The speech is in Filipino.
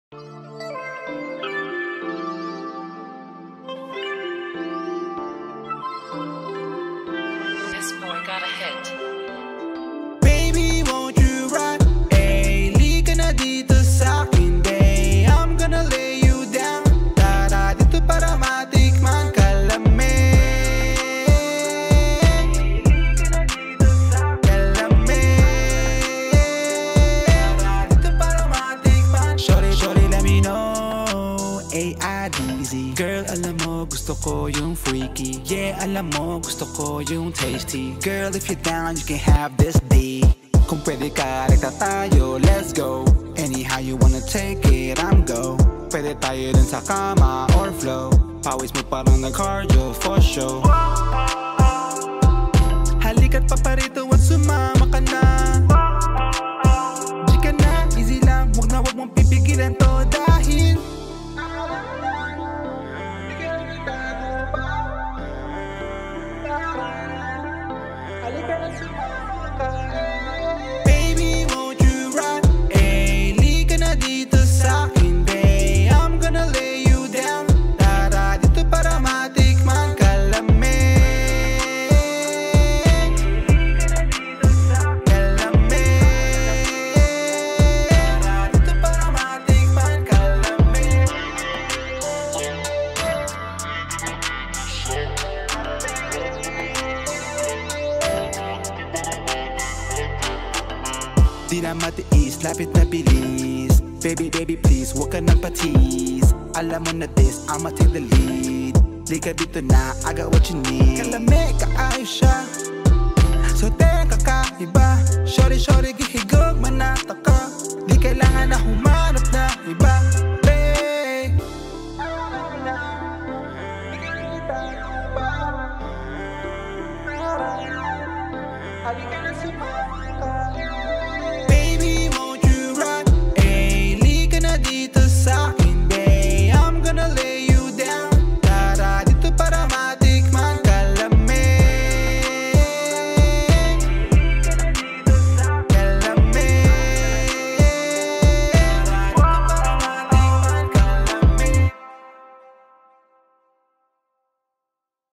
This boy got a hit. Baby, won't you ride? Ay, lika na dito sa'kin, babe. I'm gonna lay you down. Tara dito para matikman ka lamig. Lika na dito sa'kin, lamig. Tara dito para matikman. Shorty, let me know. A-I-D-Z. Girl, alam mo, gusto ko yung freaky. Yeah, alam mo, gusto ko yung tasty. Girl, if you're down, you can have this D. Kung pwede ka, rekta tayo, let's go. Anyhow you wanna take it, I'm go. Pwede tayo dun sa kama or flow. Pawis mo parang nag-cardio for show. Halika't paparito at sumama ka na. Di ka na, easy lang, wag mong pipigilan to dahil baby, won't you ride? Ay, lika na dito sa'kin, babe. I'm gonna lay you down. Tara dito para matikman ka lamig. Lika na dito sa'kin, lamig. Tara dito para matikman ka lamig. Di na matiis, lapit na bilis. Baby, please, huwag ka nang patis. Alam mo na this, I'ma take the lead. Lika dito na, I got what you need. Kalamig, kaayos siya. So teka kakaiba. Shorty, gihigog, manata ka. Di kailangan na humanap na iba, babe. Halika na sumama.